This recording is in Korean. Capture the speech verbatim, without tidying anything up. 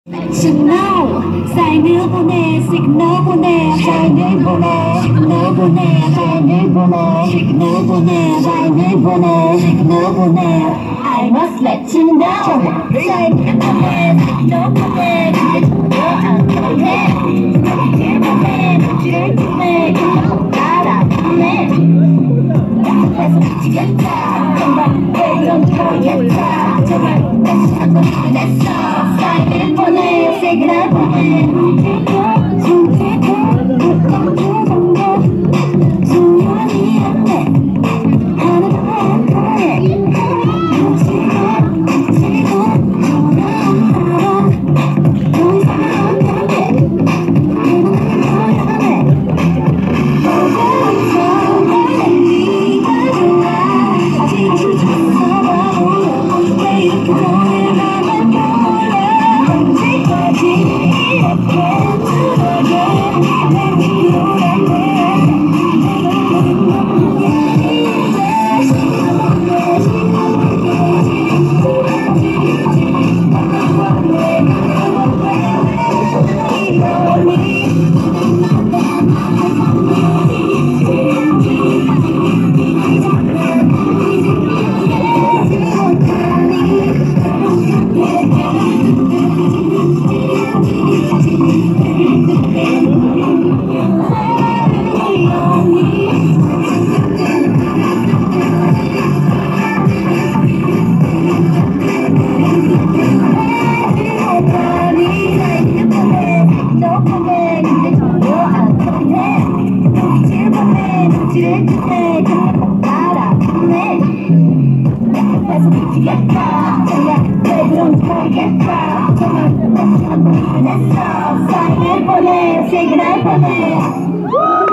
Signal, 사인을 보내, 시그널 보내, 사인을 보내, 시그널 보내, 사인을 보내, 시그널 보내, 사인을 보내, 시그널 보내. I must let you know. 사인을 보내, 시그널 보내, 근데 전혀 안 보내. 사인을 보내, 눈치를 주네, 그냥 알아보네. 계속 미치겠다, 정말 왜 이런지 모르겠다. 정말 다시 한번 보냈어. 사인을 보내, 시그널 보내. 수연이 없네. 하나도 안 보내. 눈치가 눈치고 돌아온다. 더 이상 안 보내. 내맘을 보여내. 뭐가 있어 네가 좋아. 지칠 수 있어 바보. 왜 이렇게 노래만 몰라. 언제까지 이렇게 들어가. 내 피로라네. 눈치를 주네, 그냥 알아보네. 계속 미치겠다, 정말 왜 그런지 모르겠다. 정말 다시 한번 보냈어. 사인을 보내, 시그널 보내.